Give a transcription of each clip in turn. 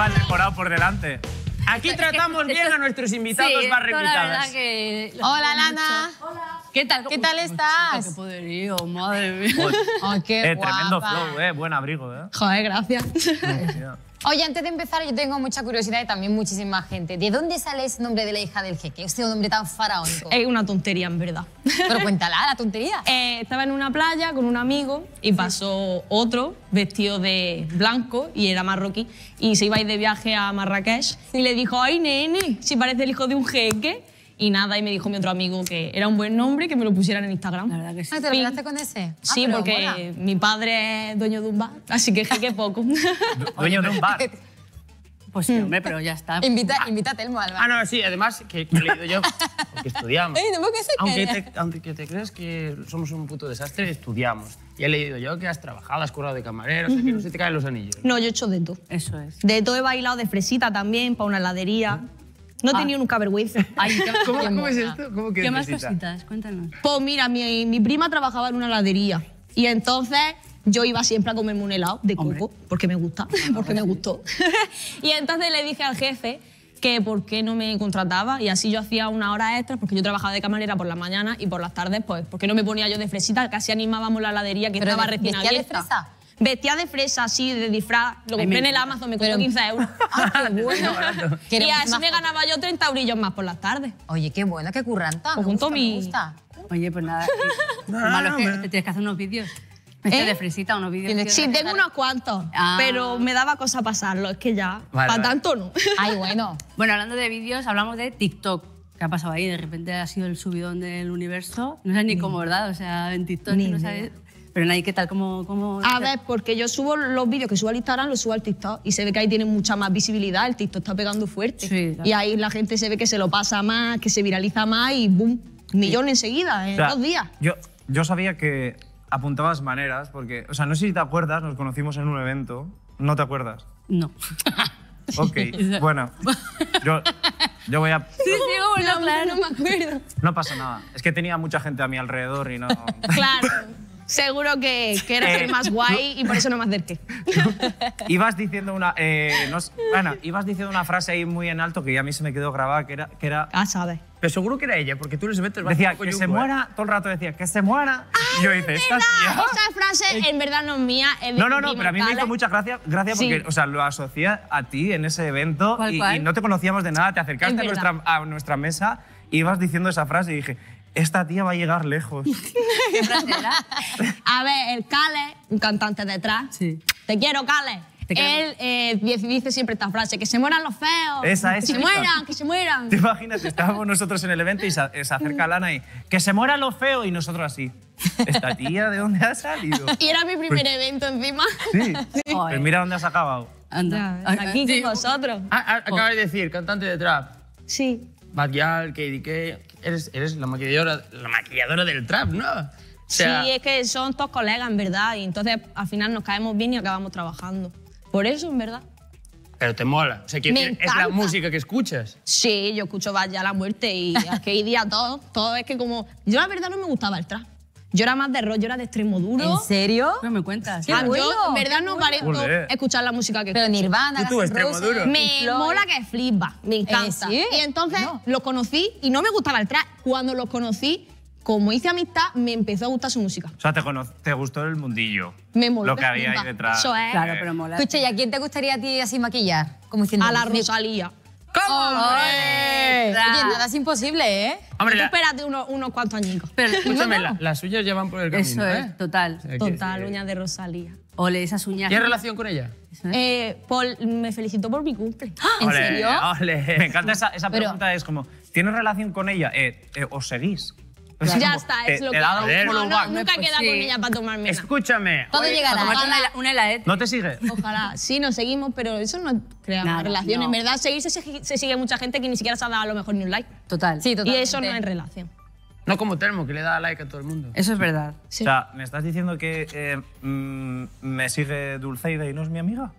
lleva el decorado por delante. Aquí tratamos bien a nuestros invitados más reputados. Hola, Lana. Hola. ¿Qué tal estás? Qué poderío, madre mía. Ay, qué guapa. Tremendo flow, buen abrigo, Joder, gracias. Hostia. Oye, antes de empezar, yo tengo mucha curiosidad y también muchísima gente. ¿De dónde sale ese nombre de la hija del jeque? Este nombre tan faraónico. Es una tontería, en verdad. Pero cuéntala, la tontería. Estaba en una playa con un amigo y pasó otro vestido de blanco y era marroquí y se iba a ir de viaje a Marrakech y le dijo, ay, nene, si parece el hijo de un jeque. Y nada, y me dijo mi otro amigo que era un buen nombre, que me lo pusieran en Instagram. La verdad que sí. ¿Te lo quedaste con ese? Sí, porque mola. Mi padre es dueño de un bar, así que jeque poco. Dueño de un bar. Pues sí, hombre, pero ya está. Invita a Telmo al bar. Ah, no, sí, además, que he leído yo, porque estudiamos. ¿Por qué se Aunque te creas que somos un puto desastre, estudiamos. Y he leído yo que has trabajado, has currado de camarero, o sea, que no se te caen los anillos. No, yo he hecho de todo. Eso es. De todo he bailado de fresita también, para una heladería. No he tenido nunca vergüenza. Ay, ¿Cómo es esto? ¿Cómo que ¿Qué más necesita? cositas? Cuéntanos. Pues mira, mi prima trabajaba en una heladería y entonces yo iba siempre a comerme un helado de coco, porque me gusta, porque me gustó. Y entonces le dije al jefe que por qué no me contrataba y así yo hacía una hora extra porque yo trabajaba de camarera por las mañanas y por las tardes, pues, porque no me ponía yo de fresita, casi animábamos la heladería que estaba recién abierta. ¿Vestía de fresa? Vestía de fresa, así, de disfraz. Lo compré en el Amazon, me costó 15 euros. ¡Ah, qué bueno! Y así me ganaba yo 30 eurillos más por las tardes. Oye, qué buena, qué curranta. Pues junto me gusta. Oye, pues nada. Lo malo es que te tienes que hacer unos vídeos. De fresita, unos vídeos. Sí, tengo unos cuantos, pero me daba cosa pasarlo. Es que ya, para tanto no. Ay, bueno. Bueno, hablando de vídeos, hablamos de TikTok. ¿Qué ha pasado ahí? De repente ha sido el subidón del universo. No sabes ni cómo, ¿verdad? O sea, en TikTok no sabes... Pero nadie, ¿qué tal? ¿Cómo? A ver, porque yo subo los vídeos que subo al Instagram, los subo al TikTok y se ve que ahí tienen mucha más visibilidad, el TikTok está pegando fuerte. Sí, claro. Y ahí la gente se ve que se lo pasa más, que se viraliza más y ¡boom! Millón enseguida, en 2 días. Yo sabía que apuntabas maneras, porque, o sea, no sé si te acuerdas, nos conocimos en un evento. ¿No te acuerdas? No. Ok, bueno, yo voy a... Sí, bueno, claro, no me acuerdo. No pasa nada, es que tenía mucha gente a mi alrededor y no... Claro. Seguro que eras el más guay y por eso no me acerqué. Ibas diciendo ibas diciendo una frase ahí muy en alto que ya a mí se me quedó grabada, que era... Ah, sabes. Pero seguro que era ella, porque tú les metes... Decía, que se muera, todo el rato decía, que se muera. Y yo hice, esta tía... Esa frase en verdad no es mía, es de No, pero a mí me hizo mucha gracia porque, o sea, lo asocié a ti en ese evento y no te conocíamos de nada, te acercaste a nuestra mesa, ibas diciendo esa frase y dije... Esta tía va a llegar lejos. ¿Qué frase era? A ver, el Cale, un cantante detrás. Sí. Te quiero, Cale. Él dice siempre esta frase, que se mueran los feos. Esa es. Que se mueran. Te imaginas, estábamos nosotros en el evento y se acerca Lana y que se mueran los feos y nosotros así. ¿Esta tía de dónde ha salido? Y era mi primer evento encima. Sí. Pues mira dónde has acabado. Anda. Aquí con vosotros. Acabas de decir, cantante de trap. Sí. Bad Gyal, KDK, eres la maquilladora del trap, ¿no? O sea, sí, es que son todos colegas, en verdad, y entonces al final nos caemos bien y acabamos trabajando. Por eso, en verdad. Pero te mola, o sea, ¿es la música que escuchas? Sí, yo escucho Bad Gyal a muerte y a KD todo es que como... Yo la verdad no me gustaba el trap. Yo era más de rock, yo era de extremo duro. ¿En serio? ¿Qué me cuentas? Yo, en verdad, no parezco escuchar la música que Pero Nirvana, tú extremo duro. Me mola que flipa, me encanta. ¿Sí? Y entonces los conocí y no me gustaba el trap. Cuando los conocí, como hice amistad, me empezó a gustar su música. O sea, te gustó el mundillo. Me mola. Lo que había ahí detrás. Eso es. Claro, pero mola. Escucha, ¿y a quién te gustaría a ti así maquillar? Como diciendo, A la Rosalía. ¿Cómo? Oye, nada es imposible, ¿eh? Hombre, Tú espérate unos cuantos añicos. Pero escúchame, las suyas llevan por el camino, eso es, total. Total, uñas de Rosalía. Ole, esas uñas. ¿Qué relación con ella? Paul me felicitó por mi cumple. ¿En serio? Ole. Me encanta esa pregunta, es como, ¿tienes relación con ella? ¿Os seguís? O sea, Ya como, está, es lo que... nunca he quedado con ella para tomarme nada. Escúchame. Todo llegará. Una heladet. ¿No te sigue? Ojalá. Sí, nos seguimos, pero eso no crea una relación. En verdad, seguirse se sigue mucha gente que ni siquiera se ha dado a lo mejor ni un like. Total. Sí, totalmente. Y eso no es relación. No como Telmo, que le da like a todo el mundo. Eso es verdad. Sí. O sea, ¿me estás diciendo que me sigue Dulceida y no es mi amiga?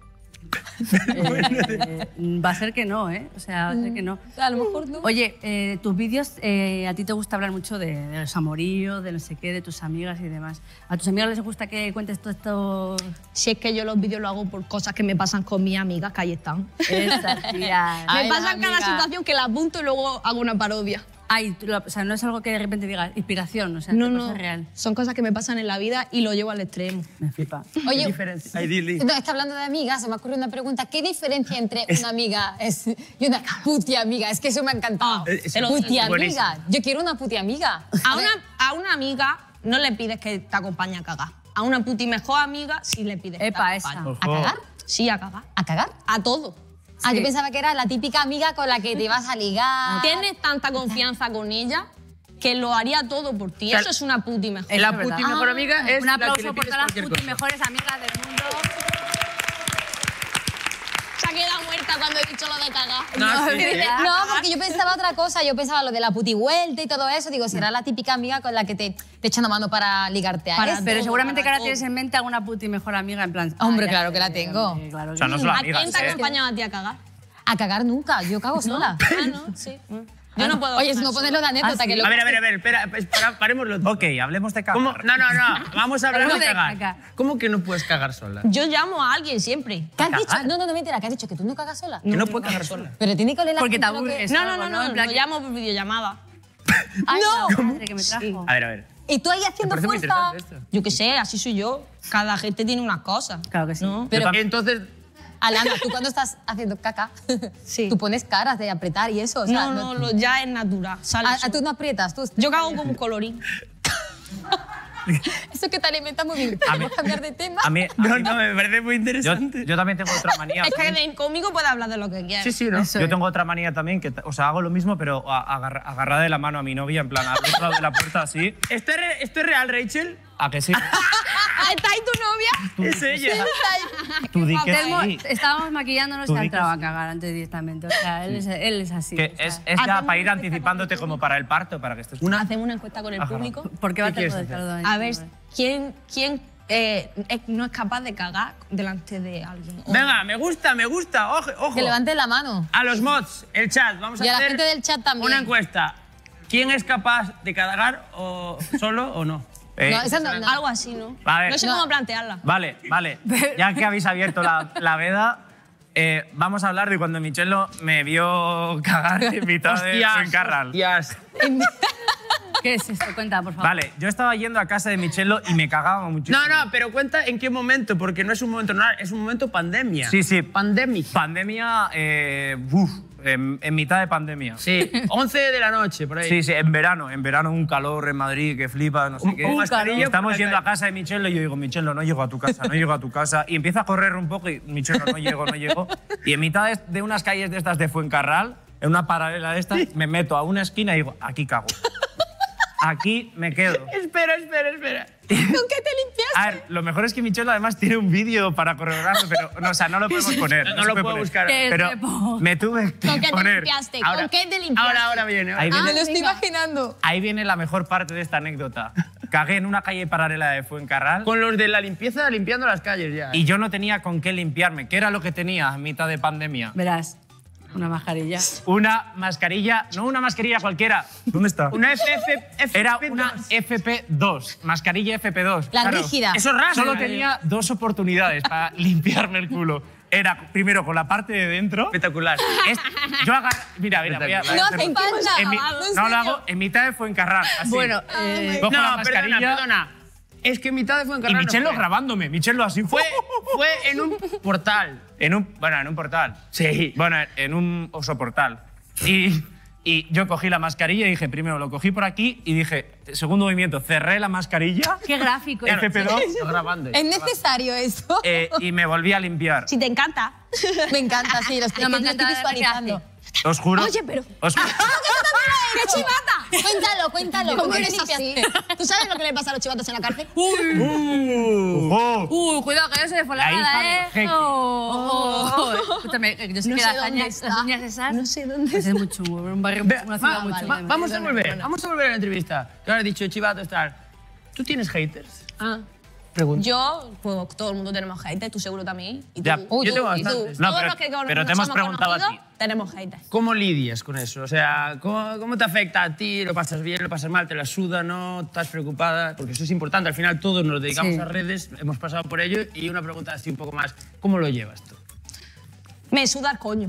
Va a ser que no, ¿eh? O sea, va a ser que no. A lo mejor no. Oye, tus vídeos, a ti te gusta hablar mucho de los amoríos, de no sé qué, de tus amigas y demás. ¿A tus amigas les gusta que cuentes todo esto? Si es que yo los vídeos los hago por cosas que me pasan con mis amigas, que ahí están. Esas tías. Me pasa cada situación que la apunto y luego hago una parodia. Ay, o sea, no es algo que de repente digas inspiración, o sea, No, es no, real. son cosas que me pasan en la vida y lo llevo al extremo. Me flipa. Oye, Ay, no, es que hablando de amigas, se me ocurre una pregunta. ¿Qué diferencia entre una amiga y una puti amiga? Es que eso me ha encantado. Puti amiga. Yo quiero una puti amiga. A una amiga no le pides que te acompañe a cagar. A una puti mejor amiga sí le pides que te Epa, acompañe. esa. ¿A cagar? Sí, a cagar. ¿A cagar? A todo. Ah, Sí. yo pensaba que era la típica amiga con la que te ibas a ligar. Tienes tanta confianza con ella que lo haría todo por ti. sea, Eso es una puti mejor. La Es verdad. puti mejor amiga es Un la que aplauso le por pides todas las cualquier puti cosa. mejores amigas del mundo. Se ha quedado muerta cuando he dicho lo de cagar. No, sí, sí. No, porque yo pensaba otra cosa. Yo pensaba lo de la puti vuelta y todo eso. Digo, será la típica amiga con la que te echa una mano para ligarte a eso. Pero seguramente que ahora todo. tienes en mente alguna puti mejor amiga en plan... Hombre, ya claro que la sé, tengo. hombre, claro O sea, que no sí. solo ¿A amigas, quién te ha acompañado a ti a cagar? A cagar nunca. Yo cago sola. Ah, no, sí. Yo no puedo. Oye, si cagar no sola. ponerlo de anécdota, ¿Ah, que sí? lo A ver, espera, parémoslo. Ok, hablemos de cagar. ¿Cómo? No, vamos a hablar Hablemos de de cagar. cagar. ¿Cómo que no puedes cagar sola? Yo llamo a alguien siempre. ¿Qué has dicho? No, me entera. ¿Qué has dicho? ¿Que tú no cagas sola? Que no puedes cagar sola. Pero tiene que oler la Porque te gente lo que- aburres. No, algo, no, En lo plan que- llamo por videollamada. Ay, No. la madre que me trajo. A ver. Y tú ahí haciendo parece muy fuerza. interesante esto. Yo qué sé, así soy yo. Cada gente tiene unas cosas. Claro que sí. ¿No? Pero- Entonces, Alana, tú cuando estás haciendo caca, Sí. tú pones caras de apretar y eso. O sea, No, ya es natural. Sale a solo. tú no aprietas. Tú, Yo cago como un colorín. Eso que te alimenta muy bien. ¿Podemos cambiar de tema? A mí, no, me parece muy interesante. yo también tengo otra manía. Es que conmigo puede hablar de lo que quiera. Sí, sí, ¿no? Yo tengo otra manía también, que, o sea, hago lo mismo, pero agarrada de la mano a mi novia, en plan, al otro lado de la puerta así. ¿Esto es real, Rachel? ¿A que sí? ¿Está ahí tu novia? Es ella. Tú di que Telmo, sí. estábamos maquillándonos Tú y ha di que entrado a sí. cagar antes directamente. O sea, él es así. Que o sea. es ya para ir anticipándote como para el parto, para que estés... Hacemos una encuesta con el público. ¿Por qué va a quieres tener hacer? Ricardo? A ver, ¿quién no es capaz de cagar delante de alguien? O- Venga, me gusta. Ojo. Que levante la mano. A los mods, el chat, vamos Y a la hacer gente del chat también. una encuesta. ¿Quién es capaz de cagar o solo o no? No, esa no. Algo así, ¿no? A ver. No sé No. cómo plantearla. Vale. Ya que habéis abierto la veda, vamos a hablar de cuando Michelo me vio cagar en mitad de Fuencarral. hostias. ¿Qué es esto? Cuenta, por favor. Vale, yo estaba yendo a casa de Michelo y me cagaba muchísimo. No, pero cuenta en qué momento, porque no es un momento normal, es un momento pandemia. Sí. Pandemic. Pandemia, en mitad de pandemia. Sí, 11 de la noche, por ahí. Sí, en verano un calor en Madrid que flipa, no sé qué. un mascarilla Y estamos por la yendo a casa de Michelo y yo digo, Michelo, no llego a tu casa. Y empieza a correr un poco y Michelo, no llego. Y en mitad de unas calles de estas de Fuencarral, en una paralela de estas, me meto a una esquina y digo, aquí cago. Aquí me quedo. Espera. ¿Con qué te limpias? A ver, lo mejor es que Michelo además tiene un vídeo para corroborarlo, pero no, o sea, no lo podemos poner. No se lo puede puedo poner. buscar. ¿Qué es, Pero Pepo? me tuve que ¿Con qué te poner. limpiaste? Ahora- ¿Con qué te limpiaste? Ahora viene. Ahí Ah, viene, me lo estoy imaginando. ahí viene la mejor parte de esta anécdota. Cagué en una calle paralela de Fuencarral Con los de la limpieza limpiando las calles ya. y yo no tenía con qué limpiarme. ¿Qué era lo que tenía a mitad de pandemia? Verás, una mascarilla. Una mascarilla, no una mascarilla cualquiera. ¿Dónde está? Una Era una FP2, mascarilla FP2. La rígida. Eso es raro. Solo tenía dos oportunidades para limpiarme el culo. Era primero con la parte de dentro. Espectacular. Yo agarro. Mira, voy a No hacerlo. hace falta. En mi- ¿En no lo serio? hago en mitad de Fuencarral. Así. Bueno, cojo la No, mascarilla. perdona. Es que en mitad de Y Fuencarral. Michelo no fue. grabándome. Michelo así. Fue en un portal. En un portal. Sí. Bueno, en un osoportal. Y yo cogí la mascarilla y dije, primero lo cogí por aquí y dije, segundo movimiento, cerré la mascarilla, qué gráfico. FP2, Está grabando. ¿Es necesario eso? y me volví a limpiar. Si te encanta. Me encanta, sí, lo estoy, No, me lo estoy encanta visualizando. Os juro. Oye, pero- os ju- ¡Qué chivata! Cuéntalo. ¿Cómo ¿Cómo eres te así? limpiaste? ¿Tú sabes lo que le pasa a los chivatos en la cárcel? ¡Ojo! Cuidado, que no se fue la La hija nada, del ¿eh? jeque. Escúchame, yo sé No que sé las dónde hazañas, está. las hazañas esas... No sé dónde pues es muy chungo, un barrio, una ciudad muy chunga. Vamos a volver a la entrevista. Que ahora has dicho chivato estar. ¿Tú tienes haters? Ah. Pregunta. Yo, pues todo el mundo tenemos haters, tú seguro también. Y tú, Ya, y yo tengo tú, y tú. bastantes. No, Todos pero- los que pero te nos hemos preguntado a ti. tenemos haters. ¿Cómo lidias con eso? O sea, ¿cómo te afecta a ti? ¿Lo pasas bien, lo pasas mal? ¿Te la suda, no? ¿Estás preocupada? Porque eso es importante. Al final todos nos dedicamos Sí. a redes, hemos pasado por ello. Y una pregunta así un poco más, ¿cómo lo llevas tú? Me suda el coño.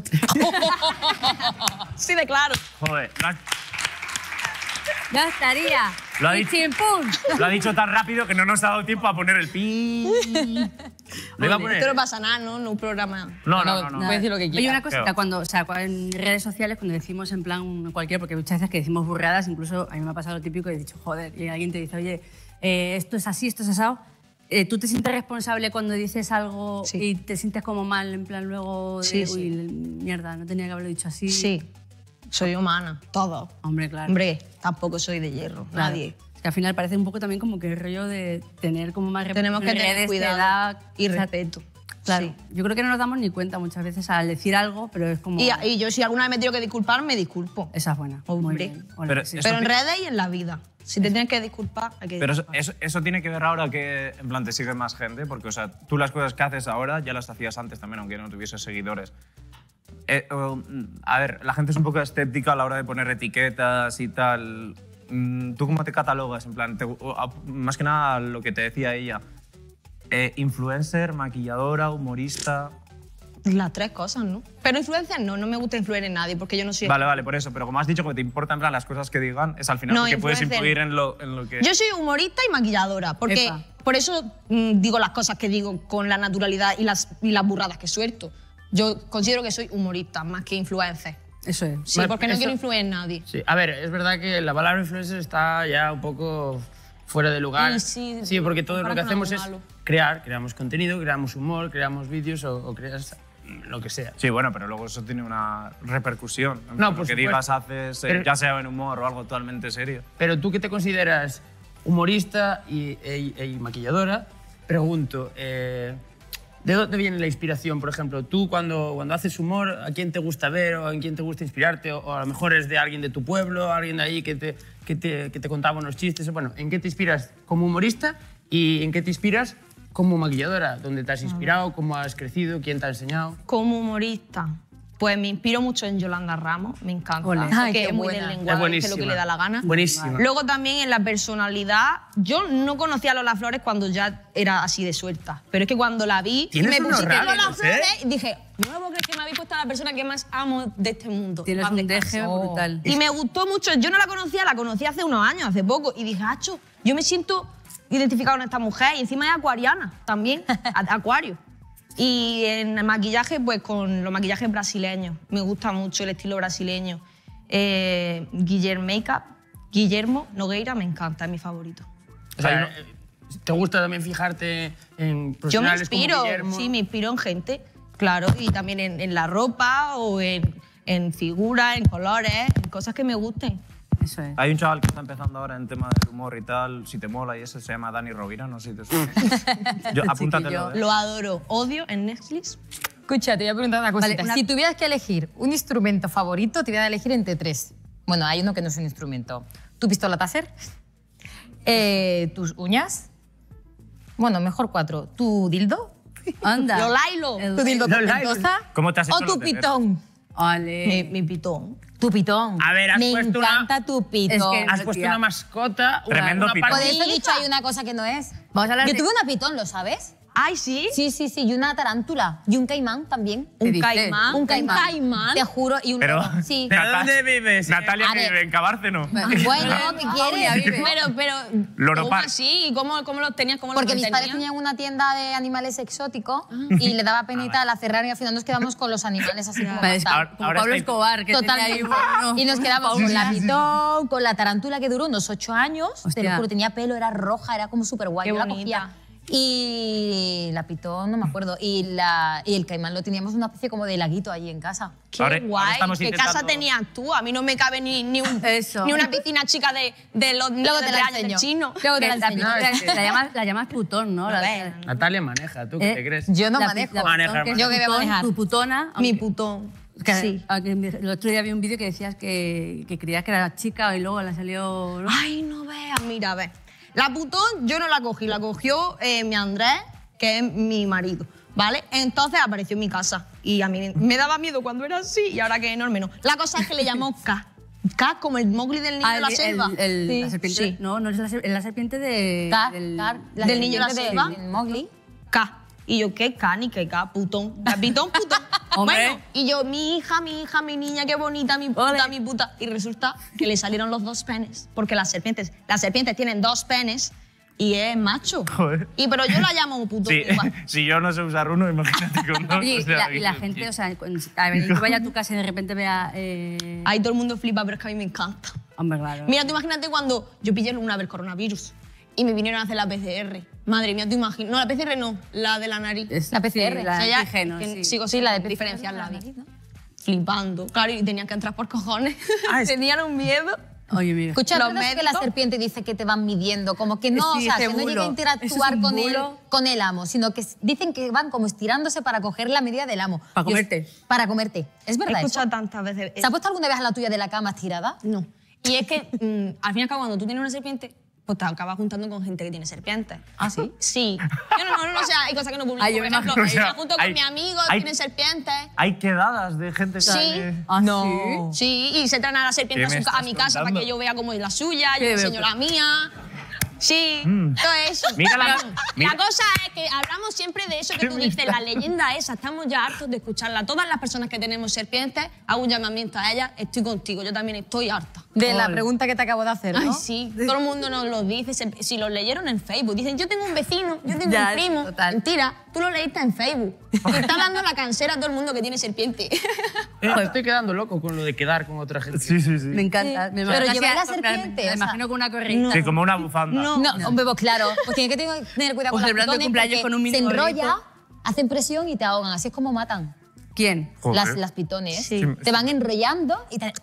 Sí, de claro. Joder, Ya estaría. Lo ha Y dicho. chimpún. lo ha dicho tan rápido que no nos ha dado tiempo a poner el pi. Lo iba a poner. Esto no pasa nada, ¿no? No un programa. No. Puedes decir lo que Oye, quieras. una cosita, Claro. cuando, o sea, en redes sociales, cuando decimos en plan cualquier, porque muchas veces que decimos burradas, incluso a mí me ha pasado lo típico y he dicho, joder, y alguien te dice, oye, esto es así, esto es asado. ¿Tú te sientes responsable cuando dices algo Sí. y te sientes como mal, en plan luego de, Sí, sí. uy, mierda, no tenía que haberlo dicho así? Sí, soy humana, todo. Hombre, claro. Hombre, tampoco soy de hierro, Claro. nadie. Es que al final parece un poco también como que el rollo de tener como más Tenemos que tener redes te cuidado da- y o sea, respeto. Claro, Sí. yo creo que no nos damos ni cuenta muchas veces al decir algo, pero es como... Y yo si alguna vez me tengo que disculpar, me disculpo. Esa es buena. Muy Hombre. bien. Hola, Pero sí. eso Pero en ti- redes y en la vida. Si te tienes que disculpar, hay que Pero disculpar. eso tiene que ver ahora que, en plan, te sigue más gente, porque, o sea, tú las cosas que haces ahora ya las hacías antes también, aunque no tuvieses seguidores. A ver, la gente es un poco escéptica a la hora de poner etiquetas y tal. ¿Tú cómo te catalogas? En plan, más que nada lo que te decía ella. Influencer, maquilladora, humorista. Las tres cosas, ¿no? Pero influencias no me gusta influir en nadie porque yo no soy... Vale, por eso. Pero como has dicho que te importan en plan, las cosas que digan, es al final No, porque puedes influencer. influir en lo que... Yo soy humorista y maquilladora, porque Epa. por eso digo las cosas que digo con la naturalidad y las burradas que suelto. Yo considero que soy humorista más que influencer. Eso es. Sí, Vale, porque no eso- quiero influir en nadie. Sí, a ver, es verdad que la palabra influencer está ya un poco fuera de lugar. Sí, sí, porque todo lo que comparado con hacemos algo es malo. creamos contenido, creamos humor, creamos vídeos o creas lo que sea. Sí, bueno, pero luego eso tiene una repercusión. En No, plan, por lo que supuesto. digas, haces, Pero- ya sea en humor o algo totalmente serio. Pero tú que te consideras humorista y maquilladora, pregunto, ¿de dónde viene la inspiración? Por ejemplo, tú cuando haces humor, ¿a quién te gusta ver o en quién te gusta inspirarte? O a lo mejor es de alguien de tu pueblo, alguien de ahí que te contaba unos chistes. Bueno, ¿en qué te inspiras como humorista y en qué te inspiras como maquilladora? ¿Dónde te has inspirado? ¿Cómo has crecido? ¿Quién te ha enseñado? Como humorista, pues me inspiro mucho en Yolanda Ramos, me encanta. Ole. Porque Ay, qué es muy buena. del Es lenguaje, que es buenísima. lo que le da la gana. Buenísima. Luego también en la personalidad, yo no conocía a Lola Flores cuando ya era así de suelta, pero es que cuando la vi, Tienes me unos pusiste Lola rasgos, Flores y dije, no me puedo creer que me habéis puesto a la persona que más amo de este mundo. Tienes Paz un descanse. deje brutal. Y me gustó mucho, yo no la conocí hace unos años, hace poco, y dije, acho, yo me siento identificado con esta mujer, y encima es acuariana también, acuario. Y en el maquillaje, pues con los maquillajes brasileños, me gusta mucho el estilo brasileño. Guillermo Nogueira me encanta, es mi favorito. O sea, ¿te gusta también fijarte en Yo me profesionales como inspiro, Guillermo? sí, me inspiro en gente, claro, y también en la ropa o en figuras, en colores, en cosas que me gusten. Eso es. Hay un chaval que está empezando ahora en tema del humor y tal, si te mola y eso, se llama Dani Rovira, no sé si te suena. Apúntatelo. Lo adoro. Odio en Netflix. Escucha, te voy a preguntar una cosita. Vale, una- Si tuvieras que elegir un instrumento favorito, te voy a elegir entre tres. Bueno, hay uno que no es un instrumento. Tu pistola taser, tus uñas, bueno, mejor cuatro. Tu dildo, Anda. Lo Lailo. El- tu dildo Lo con Lailo. ventosa, ¿Cómo te has hecho o tu los deberes? pitón. Ole. Mi pitón. Tu pitón. A ver, has Me puesto una- encanta tu pitón. Es que- Has puesto Tía. una mascota, Tremendo pitón. Por parte- eso he dicho hay una cosa que no es. Vamos a hablar Yo de- tuve una pitón, ¿lo sabes? Ay, sí. Sí, y una tarántula. Y un caimán también. ¿Qué Un dices? caimán. Un caimán. caimán. Te juro. Y un Pero, lobo. Sí. ¿Pero dónde vives? Natalia A que ver. vive en Cabárceno. Bueno, ¿qué quieres? Pero Loro ¿cómo Park. así? ¿Cómo los tenías? ¿Cómo Porque los mis padres mantenías? tenían una tienda de animales exóticos y le daba penita, la cerraron y al final nos quedamos con los animales así como Parece matados. como ahora Pablo está- Escobar, que tenía ahí Totalmente. uno- Y nos quedamos con la pitón, con la tarántula que duró unos 8 años. Te Hostia. lo juro, tenía pelo, era roja, era como súper guay. Qué Yo la bonita. cogía. Y la pitón, no me acuerdo. Y el caimán lo teníamos una especie como de laguito allí en casa. Qué Ahora guay. estamos ¿Qué intentando- casa tenías tú? A mí no me cabe ni Eso. ni una piscina chica de los Luego te la 3 años del enseño. chino. Luego te la La, enseño. la llamas putón, ¿no? La, Natalia maneja, ¿tú qué te crees? Yo no la- manejo. la Maneja, putón, que es Yo que voy a putón, manejar. Tu putona. Mi aunque- putón. que- Sí. El otro día vi un vídeo que decías que creías que era chica y luego le salió... ¿no? Ay, no veas, mira, a ver. La putón yo no la cogí, la cogió mi Andrés, que es mi marido, ¿vale? Entonces apareció en mi casa y a mí me daba miedo cuando era así y ahora que es enorme no. La cosa es que le llamó K. K como el Mowgli del niño de la selva. Sí. La serpiente. Sí. No, no es la serpiente de. Car, del, del niño de la selva. Mowgli. K. Y yo, ¿qué K ni qué K? Putón. Pitón, putón. Hombre. Bueno, y yo, mi hija, mi niña, qué bonita, mi puta, mi puta. Y resulta que le salieron los 2 penes. Porque las serpientes tienen 2 penes y es macho. Joder. Pero yo la llamo putón. Sí, igual. si yo no sé usar uno, imagínate con dos. Oye, o sea, y la gente, o sea, a ver, que vaya a tu casa y de repente vea. Ahí todo el mundo flipa, pero es que a mí me encanta. Hombre, claro. Mira, tú imagínate cuando yo pillé una vez coronavirus y me vinieron a hacer la PCR. Madre mía, tú imaginas. No, la PCR no, la de la nariz. La PCR. Sí, la O sea, ya antígeno, que sí. sigo Sí, sin la de diferenciar la nariz, nariz. ¿no? Flipando. Claro, y tenían que entrar por cojones. Ah, es- Tenían un miedo. Oye, mira. Escucha, Los ¿no es que la médicos- serpiente dice que te van midiendo? Como que no, Sí, o sea, ese que no llega bulo. a Eso interactuar es un con bulo. el amo, sino que dicen que van como estirándose para coger la medida del amo. Para comerte. Para comerte. ¿Es He verdad eso? escuchado tantas veces. ¿Se ha puesto alguna vez a la tuya de la cama estirada? No. Y es que, al fin y al cabo, cuando tú tienes una serpiente, pues te acabas juntando con gente que tiene serpientes. ¿Ah, sí? Sí. Yo no, o sea, hay cosas que no publico. Ay, yo Por me ejemplo, imagino, o sea, me junto con hay- mi amigo, hay- tiene serpientes. Hay quedadas de gente que... Sí. ¿Ah, No. Sí, y se traen a la serpiente ¿Qué me a mi estás casa para contando? que yo vea cómo es la suya, yo Qué enseño la mía. Sí, todo eso. Mira La cosa es que hablamos siempre de eso que tú dices, la leyenda esa, estamos ya hartos de escucharla. Todas las personas que tenemos serpientes, hago un llamamiento a ellas, estoy contigo, yo también estoy harta. De la pregunta que te acabo de hacer, ¿no? Ay, sí, todo el mundo nos lo dice, si lo leyeron en Facebook, dicen, yo tengo un vecino, yo tengo Ya, un primo. total. Mentira, tú lo leíste en Facebook. Te está dando la cansera a todo el mundo que tiene serpiente. Estoy quedando loco con lo de quedar con otra gente. Sí, sí, sí. Me encanta. Me Pero imagino llevar la así, serpiente, Me o sea, imagino con una correita. Sí, como una bufanda. No. No, hombre, pues claro, pues tiene que tener cuidado O con las celebrando el pitones cumpleaños porque con un mini se enrolla, gorrito. hacen presión y te ahogan. Así es como matan ¿Quién? Joder. las pitones. Sí. Te van enrollando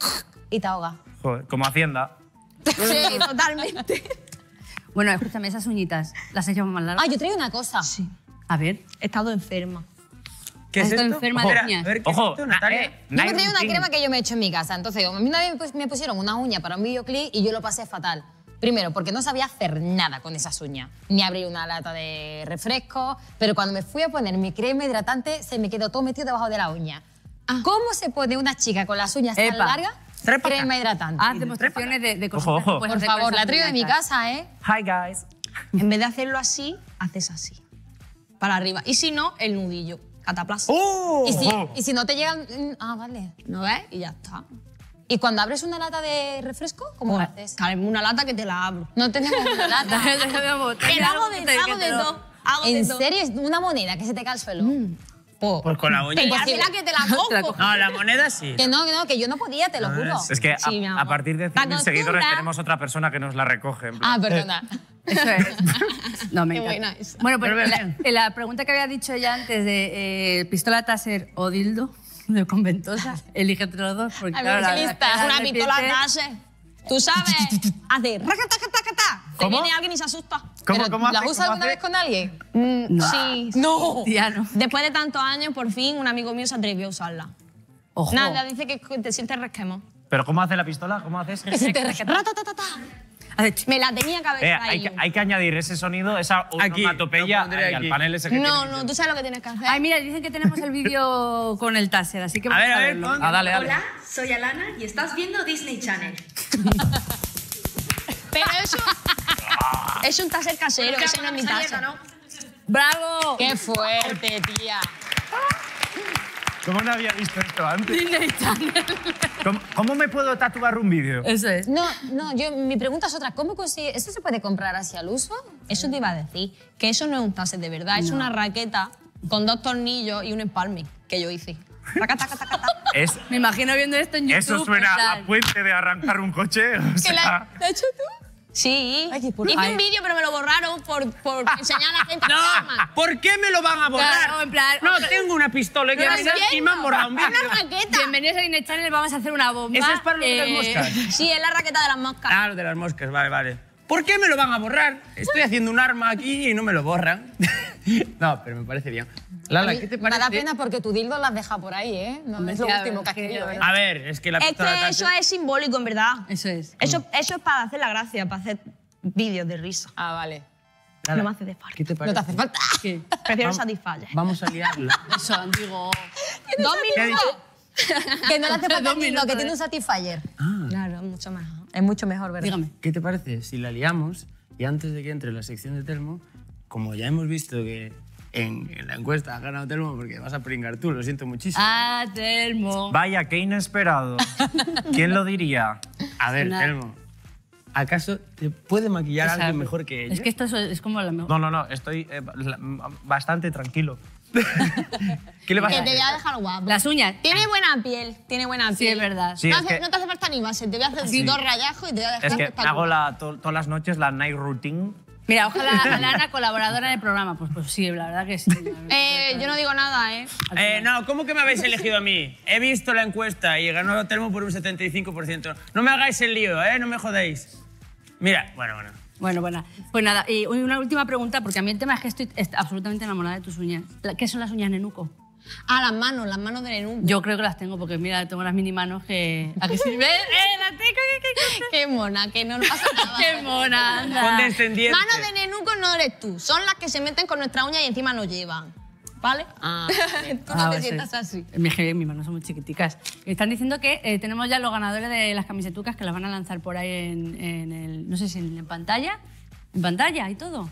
y te ahogan. Joder, como Hacienda. Sí, totalmente. Bueno, escúchame, esas uñitas, ¿las has llevado más largas? Ah, yo traigo una cosa. Sí. A ver. He estado enferma. ¿Qué es Estoy esto? enferma Ojo, de espera, uñas. a ver, ¿qué Ojo, es esto, Natalia? Yo me Night traía una routine. crema que yo me he hecho en mi casa. Entonces, a mí una vez me pusieron una uña para un videoclip y yo lo pasé fatal. Primero, porque no sabía hacer nada con esas uñas. Ni abrir una lata de refresco. Pero cuando me fui a poner mi crema hidratante, se me quedó todo metido debajo de la uña. ¿Cómo se pone una chica con las uñas tan Epa. largas Trae pa' acá. crema hidratante? Haz demostraciones de cosas Ojo, que ojo. puedes Por hacer con favor, esas la traigo de mi uñitas. casa, ¿eh? Hi, guys. En vez de hacerlo así, haces así. Para arriba. Y si no, el nudillo. Cataplasma. ¡Oh! Y si no te llegan... Ah, vale. ¿No ves? Y ya está. ¿Y cuando abres una lata de refresco, cómo lo haces? Claro, una lata que te la abro. No tenemos una lata. Que hago de todo. Hago de ¿En todo. serio? ¿Es una moneda que se te cae al suelo? Pues con la uña. Que hazla que te la cojo. No, la moneda sí. Que no, que yo no podía, te lo juro. Es que Sí, mi amor. a partir de La 100.000 seguidores costura. tenemos otra persona que nos la recoge. en plan. Ah, perdona. Eso es. No, me Qué encanta. buena esa. Bueno, pues Pero bien. la pregunta que había dicho ella antes de pistola taser o dildo de conventosa, elige entre los dos. Porque, A claro, ver, la- qué lista. la Una serpiente- pistola láser. Tú sabes, hace racatacatacata. Te ¿Cómo? viene alguien y se asusta. ¿Cómo, Pero, cómo ¿la hace? has ¿Cómo usado alguna hace? vez con alguien? Sí. ¡No! Ya no. Después de tantos años, por fin, un amigo mío se atrevió a usarla. Ojo. Nada, dice que te sientes resquemor. ¿Pero cómo hace la pistola? ¿Cómo haces? Que se te rescata. Ratatatata. Hace ch- Me la tenía que haber traído. Hay que añadir ese sonido, esa Aquí, onomatopeya lo pondré al aquí. panel ese que No, tiene. no, tú sabes lo que tienes que hacer. Ay, mira, dicen que tenemos el vídeo con el taser, así que A vamos ver, a ver, verlo. pon. Ah, dale, dale. Hola, soy Alana y estás viendo Disney Channel. Pero eso es un taser casero, ese no es mi taser. ¡Bravo! ¡Qué fuerte, tía! ¿Cómo no había visto esto antes? Disney Channel. ¿Cómo me puedo tatuar un vídeo? Eso es. No, mi pregunta es otra. ¿Cómo consigue? ¿Eso se puede comprar así al uso? Eso te iba a decir, que eso no es un taser de verdad, es una raqueta con 2 tornillos y un empalme que yo hice. Racatacatacata. Me imagino viendo esto en YouTube. Eso suena en plan, a puente de arrancar un coche. O sea, ¿La has hecho tú? Sí, Ay, qué por- hice Ay. un vídeo pero me lo borraron por enseñar a la gente que arma. No, ¿por qué me lo van a borrar? Claro, en plan, No, tengo una pistola y, y me han borrado un Es vídeo. una raqueta. Bienvenidos a Disney Channel, vamos a hacer una bomba. ¿Eso es para lo de las moscas? Sí, es la raqueta de las moscas. Ah, lo de las moscas, vale, vale. ¿Por qué me lo van a borrar? Estoy haciendo un arma aquí y no me lo borran. No, pero me parece bien. Lala, ¿qué te Me da parece? pena porque tu dildo las deja por ahí, ¿eh? No Hombre, es lo sí, a último que ver, has querido, ¿eh? A ver, es que la Es pistola que eso es simbólico, en verdad. Eso es. Eso es para hacer la gracia, para hacer vídeos de risa. Ah, vale. Lara, No me hace de falta. ¿Qué te No parece? te hace falta. Prefiero Satisfyer. Vamos a liarla. Eso, digo. 2 minutos. Que no le hace falta Dos ni lo minutos, que tiene un Satisfyer. Claro, mucho mejor. Es mucho mejor, ¿verdad? Dígame. ¿Qué te parece si la liamos y antes de que entre la sección de Telmo, como ya hemos visto que en la encuesta ha ganado Telmo porque vas a pringar tú, lo siento muchísimo. Ah, Telmo. Vaya, qué inesperado. ¿Quién lo diría? A ver, Nada. Telmo, ¿acaso te puede maquillar O sea, alguien mejor que ella? Es que esto es como la mejor. No, estoy bastante tranquilo. ¿Qué le Que pasa? te voy a dejar guapo. Las uñas. Tiene buena piel, tiene buena piel. Sí, es verdad. Sí, no, es que- no te hace falta ni base, te voy a hacer Sí. 2 rayajos y te voy a dejar Es que espectacular. hago todas las noches la night routine. Mira, ojalá Alana colaboradora en el programa. Pues sí, la verdad que sí. Yo no digo nada, ¿eh? No, ¿cómo que me habéis elegido a mí? He visto la encuesta y ganó Telmo por un 75%. No me hagáis el lío, ¿eh? No me jodéis. Mira, bueno. Bueno. Pues nada, y una última pregunta, porque a mí el tema es que estoy absolutamente enamorada de tus uñas. ¿Qué son las uñas nenuco? Ah, las manos de Nenuco. Yo creo que las tengo, porque mira, tengo las mini manos que... ¿A que sí? ¿Ves? Las tengo, Qué mona, que no pasa nada. ¡Qué mona, anda! Condescendiente. Manos de Nenuco no eres tú, son las que se meten con nuestra uña y encima nos llevan. ¿Vale? Tú no te sientas así. Mis manos son muy chiquiticas. Están diciendo que tenemos ya los ganadores de las camisetucas que las van a lanzar por ahí en el... No sé si en pantalla. En pantalla y todo.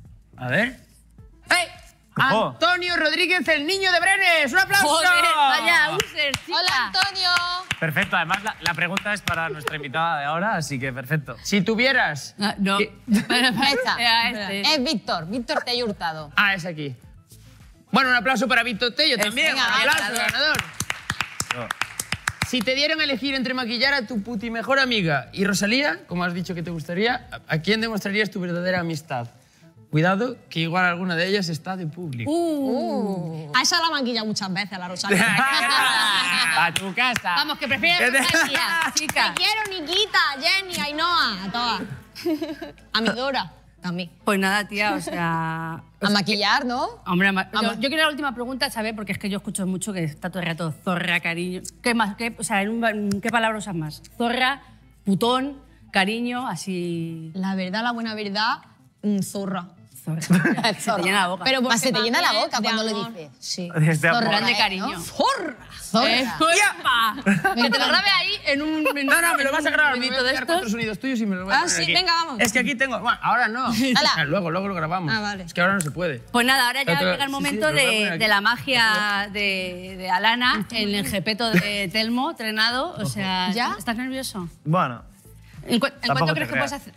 A ver. ¡Hey! Ojo. Antonio Rodríguez, el niño de Brenes. ¡Un aplauso! ¡Joder! ¡Vaya, user, chica! Hola, Antonio. Perfecto, además la pregunta es para nuestra invitada de ahora, así que perfecto. Si tuvieras... Ah, no. Esta. Era este. Es Víctor. Víctor te haya hurtado. Ah, es aquí. Bueno, un aplauso para Víctor Tello también. venga, Un va, aplauso, ganador. ganador. Yo. Si te dieran a elegir entre maquillar a tu puti mejor amiga y Rosalía, como has dicho que te gustaría, ¿a quién demostrarías tu verdadera amistad? Cuidado, que igual alguna de ellas está de público. A esa la maquilla muchas veces, a la Rosalía. A tu casa. Vamos, que prefieres Rosalía, chica. Te quiero, Nikita, Jenny, Ainhoa, a todas. A mi Dora, también. Pues nada, tía, o sea... A maquillar, ¿no? Hombre, yo quiero la última pregunta, ¿sabes? Porque es que yo escucho mucho que está todo el rato zorra, cariño. ¿Qué más? O sea, ¿qué palabras usas más? Zorra, putón, cariño, así... La verdad, la buena verdad, zorra. Zorra. Se te llena la boca. Pero porque Se te llena la también boca de cuando lo amor. dices. Sí. Desde amor. Plan de ¿no? cariño. ¡Zorra! Zorra. ¡Epa! Que te lo grabe ahí en un... No, me lo vas a grabar. Me voy a de pegar 4 estos. sonidos tuyos y me lo voy a Ah, poner sí, aquí. venga, vamos. Es que aquí tengo... Bueno, ahora no. Hala. Luego lo grabamos. Ah, vale. Es que ahora no se puede. Pues nada, ahora ya Otro- llega el sí, momento sí, lo voy a poner aquí. de la magia de Alana en el jepeto de Telmo, entrenado. O sea, ¿Ya? ¿estás nervioso? Bueno, ¿En Tampoco cuánto te crees que creas. puedes hacer?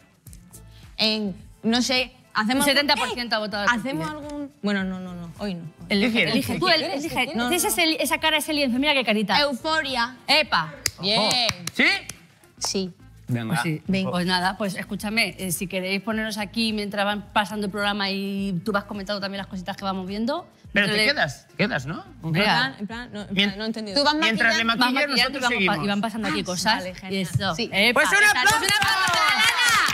No sé, hacemos... Un 70% ha votado. ¿Hacemos algún...? Bueno, no, hoy no. Elige. Elige. Tú elige. No, Tienes esa cara, ese lienzo. Mira qué carita. Euforia. ¡Epa! Bien. ¿Sí? Sí. Venga. Pues sí. Venga. Pues nada, pues escúchame, si queréis poneros aquí mientras van pasando el programa y tú vas comentando también las cositas que vamos viendo. Pero te mientras quedas, ¿no? Venga. En plan, no, Bien. no he entendido. Tú vas Mientras le maquillando. Vas maquillas, maquillando y nosotros seguimos. y van pasando aquí cosas. vale, y genial. eso. Sí. Epa, Pues un esa, aplauso. ¡Un aplauso para Alana!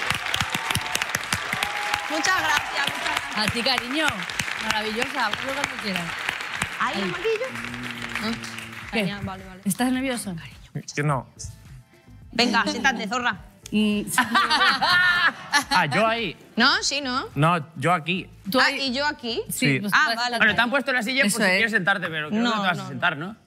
Muchas gracias, muchas gracias. A ti, cariño. Maravillosa. Haz lo que tú quieras. ¿Ahí la maquillo? ¿Qué? Genial, vale. ¿Estás nervioso? que no. Venga, siéntate, zorra. Ah, yo ahí. ¿No? Sí, ¿no? No, yo aquí. ¿Tú Ah, ahí? ¿y yo aquí? Sí. pues Ah, puedes vale. estar Bueno, ahí. te han puesto la silla por Eso si es. quieres sentarte, pero creo que No, no te vas a no. sentar, ¿no?